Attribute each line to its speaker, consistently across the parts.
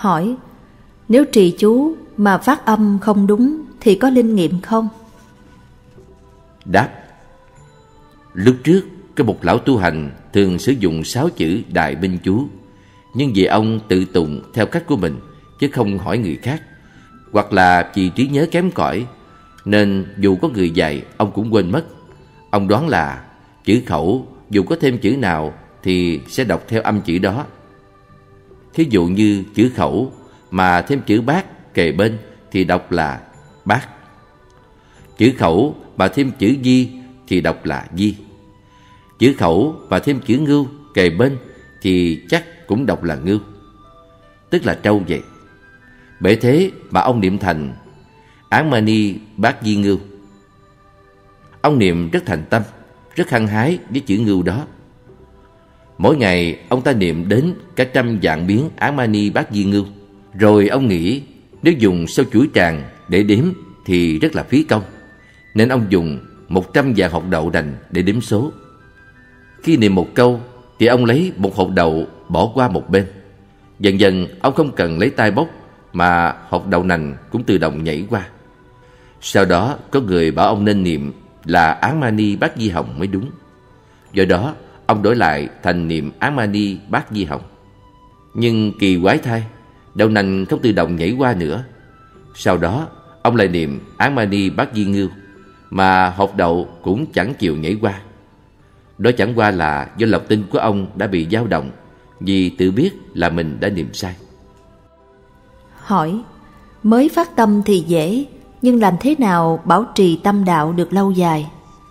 Speaker 1: Hỏi: nếu trì chú mà phát âm không đúng thì có linh nghiệm không?
Speaker 2: Đáp: lúc trước có một lão tu hành thường sử dụng 6 chữ Đại Minh chú, nhưng vì ông tự tụng theo cách của mình chứ không hỏi người khác, hoặc là vì trí nhớ kém cỏi, nên dù có người dạy ông cũng quên mất. Ông đoán là chữ khẩu dù có thêm chữ nào thì sẽ đọc theo âm chữ đó. Thí dụ như chữ khẩu mà thêm chữ bát kề bên thì đọc là bát. Chữ khẩu mà thêm chữ di thì đọc là di. Chữ khẩu mà thêm chữ ngưu kề bên thì chắc cũng đọc là ngưu, tức là trâu vậy. Bởi thế mà ông niệm thành Án Mani Bát Di Ngưu. Ông niệm rất thành tâm, rất hăng hái với chữ ngưu đó. Mỗi ngày ông ta niệm đến cả 100 vạn biến Án Mani Bát Di Ngưu. Rồi ông nghĩ nếu dùng sau chuỗi tràng để đếm thì rất là phí công, nên ông dùng 100 vạn hột đậu nành để đếm số. Khi niệm một câu thì ông lấy một hột đậu bỏ qua một bên. Dần dần ông không cần lấy tay bốc mà hột đậu nành cũng tự động nhảy qua. Sau đó có người bảo ông nên niệm là Án Mani Bát Di Hồng mới đúng. Do đó ông đổi lại thành niệm Án Mani Bát Di Hồng. Nhưng kỳ quái thay, đậu nành không tự động nhảy qua nữa. Sau đó ông lại niệm Án Mani Bát Di Ngưu, mà hột đậu cũng chẳng chịu nhảy qua. Đó chẳng qua là do lòng tin của ông đã bị dao động, vì tự biết là mình đã niệm sai.
Speaker 1: Hỏi: mới phát tâm thì dễ, nhưng làm thế nào bảo trì tâm đạo được lâu dài?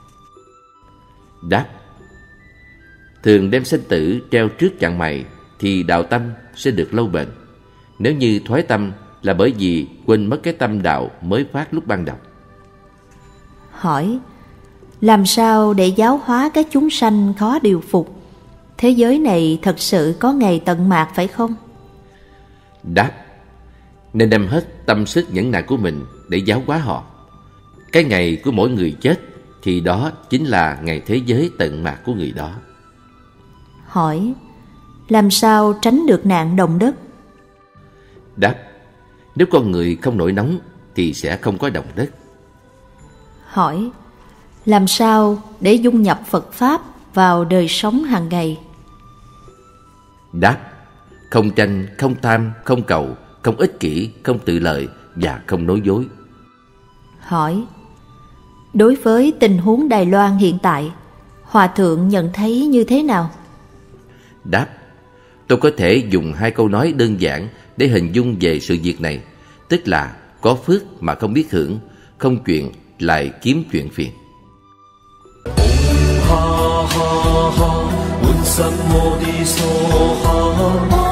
Speaker 2: Đáp: thường đem sinh tử treo trước chặng mày thì đạo tâm sẽ được lâu bền. Nếu như thoái tâm là bởi vì quên mất cái tâm đạo mới phát lúc ban đầu.
Speaker 1: Hỏi: làm sao để giáo hóa các chúng sanh khó điều phục? Thế giới này thật sự có ngày tận mạt phải không?
Speaker 2: Đáp: nên đem hết tâm sức nhẫn nại của mình để giáo hóa họ. Cái ngày của mỗi người chết thì đó chính là ngày thế giới tận mạt của người đó.
Speaker 1: Hỏi: làm sao tránh được nạn động đất?
Speaker 2: Đáp: nếu con người không nổi nóng thì sẽ không có động đất.
Speaker 1: Hỏi: làm sao để dung nhập Phật Pháp vào đời sống hàng ngày?
Speaker 2: Đáp: không tranh, không tham, không cầu, không ích kỷ, không tự lợi và không nói dối.
Speaker 1: Hỏi: đối với tình huống Đài Loan hiện tại, Hòa Thượng nhận thấy như thế nào?
Speaker 2: Đáp: tôi có thể dùng 2 câu nói đơn giản để hình dung về sự việc này, tức là có phước mà không biết hưởng, không chuyện lại kiếm chuyện phiền.
Speaker 3: Ha ha ha,